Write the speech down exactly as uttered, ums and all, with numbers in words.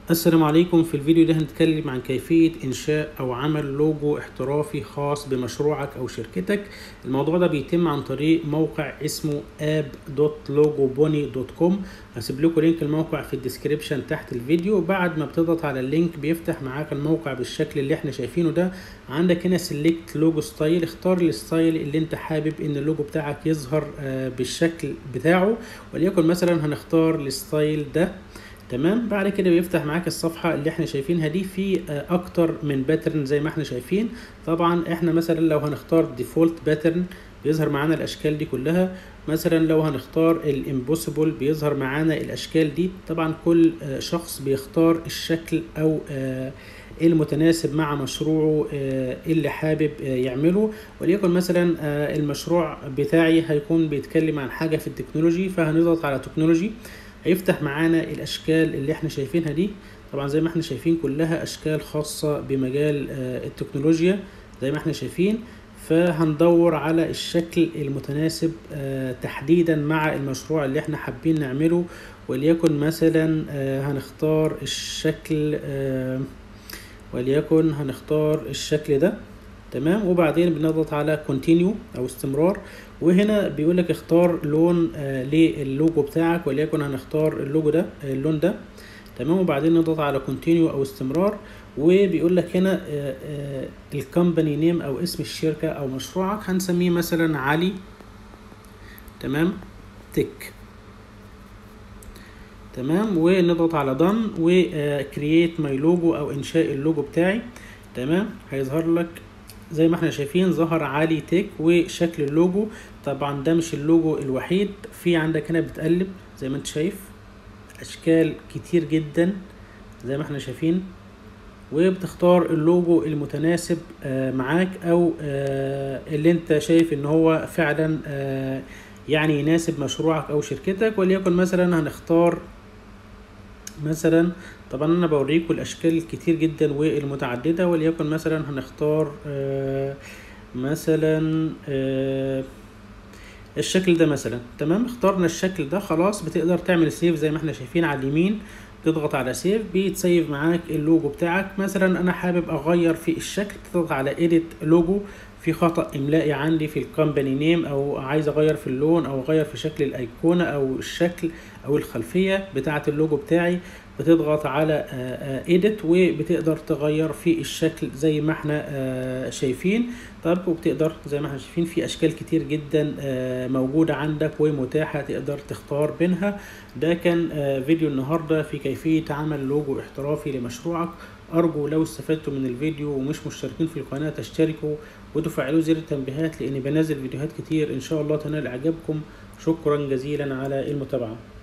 السلام عليكم. في الفيديو ده هنتكلم عن كيفية إنشاء أو عمل لوجو احترافي خاص بمشروعك أو شركتك. الموضوع ده بيتم عن طريق موقع اسمه اب دوت لوجو بوني دوت كوم. هسيب لكم لينك الموقع في الديسكريبشن تحت الفيديو. بعد ما بتضغط على اللينك بيفتح معاك الموقع بالشكل اللي احنا شايفينه ده. عندك هنا سيلكت لوجو ستايل، اختار الستايل اللي انت حابب ان اللوجو بتاعك يظهر بالشكل بتاعه، وليكن مثلا هنختار الستايل ده. تمام. بعد كده بيفتح معاك الصفحة اللي احنا شايفينها دي، في اكتر من باترن زي ما احنا شايفين. طبعا احنا مثلا لو هنختار ديفولت باترن بيظهر معانا الاشكال دي كلها. مثلا لو هنختار الامبوسيبل بيظهر معانا الاشكال دي. طبعا كل شخص بيختار الشكل او المتناسب مع مشروعه اللي حابب يعمله. وليكن مثلا المشروع بتاعي هيكون بيتكلم عن حاجة في التكنولوجي، فهنضغط على تكنولوجي هيفتح معانا الاشكال اللي احنا شايفينها دي. طبعا زي ما احنا شايفين كلها اشكال خاصة بمجال التكنولوجيا زي ما احنا شايفين. فهندور على الشكل المتناسب تحديدا مع المشروع اللي احنا حابين نعمله. وليكن مثلا هنختار الشكل وليكن هنختار الشكل ده. تمام. وبعدين بنضغط على كونتينيو او استمرار، وهنا بيقول لك اختار لون آه للوجو بتاعك، وليكن هنختار اللوجو ده اللون ده. تمام. وبعدين نضغط على كونتينيو او استمرار، وبيقول لك هنا آه آه الكومباني نيم او اسم الشركة او مشروعك هنسميه مثلا علي. تمام. تك. تمام. ونضغط على دن وكرييت ماي لوجو او انشاء اللوجو بتاعي. تمام. هيظهر لك زي ما احنا شايفين ظهر علي تك وشكل اللوجو. طبعا ده مش اللوجو الوحيد، في عندك هنا بتقلب زي ما انت شايف اشكال كتير جدا زي ما احنا شايفين، وبتختار اللوجو المتناسب معاك او اللي انت شايف ان هو فعلا يعني يناسب مشروعك او شركتك. وليكن مثلا هنختار مثلا، طبعا انا بوريكم الاشكال الكتير جدا والمتعدده، وليكن مثلا هنختار آه مثلا آه الشكل ده مثلا. تمام. اخترنا الشكل ده خلاص، بتقدر تعمل سيف زي ما احنا شايفين على اليمين. تضغط على سيف بيتسيف معاك اللوجو بتاعك. مثلا انا حابب اغير في الشكل، تضغط على ايديت لوجو، في خطأ املائي عندي في الكومباني نيم، او عايز اغير في اللون او اغير في شكل الايقونة او الشكل او الخلفية بتاعة اللوجو بتاعي. بتضغط على ايديت وبتقدر تغير في الشكل زي ما احنا شايفين. طب وبتقدر زي ما احنا شايفين في اشكال كتير جدا موجودة عندك ومتاحة تقدر تختار بينها. ده كان فيديو النهاردة في كيفية عمل لوجو احترافي لمشروعك. ارجو لو استفدتوا من الفيديو ومش مشتركين في القناة تشتركوا وتفعلوا زر التنبيهات، لاني بنزل فيديوهات كتير ان شاء الله تنال اعجابكم. شكرا جزيلا على المتابعة.